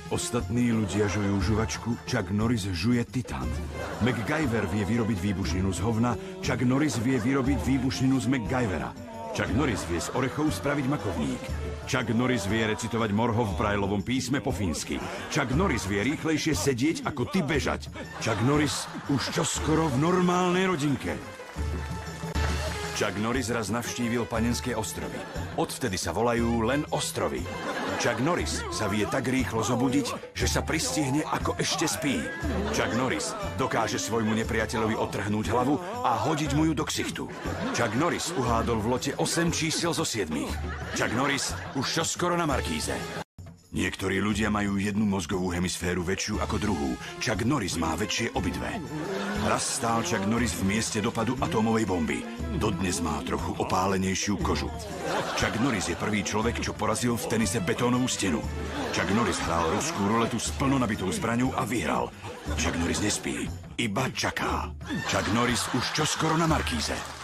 Ostatní ľudia žujú žuvačku, Chuck Norris žuje titán. MacGyver vie vyrobiť výbušninu z hovna, Chuck Norris vie vyrobiť výbušninu z MacGyvera. Chuck Norris vie z orechov spraviť makovník. Chuck Norris vie recitovať morho v brajlovom písme po fínsky. Chuck Norris vie rýchlejšie sedieť ako ty bežať. Chuck Norris už čoskoro v normálnej rodinke. Chuck Norris raz navštívil Panenské ostrovy. Odvtedy sa volajú len ostrovy. Chuck Norris sa vie tak rýchlo zobudiť, že sa pristihne, ako ešte spí. Chuck Norris dokáže svojmu nepriateľovi odtrhnúť hlavu a hodiť mu ju do ksichtu. Chuck Norris uhádol v lote 8 čísiel zo 7. Chuck Norris už čoskoro na markíze. Niektorí ľudia majú jednu mozgovú hemisféru väčšiu ako druhú. Chuck Norris má väčšie obidve. Raz stál Chuck Norris v mieste dopadu atómovej bomby. Dodnes má trochu opálenejšiu kožu. Chuck Norris je prvý človek, čo porazil v tenise betónovú stenu. Chuck Norris hral ruskú ruletu s plno nabitou zbraňou a vyhral. Chuck Norris nespí, iba čaká. Chuck Norris už čoskoro na markíze.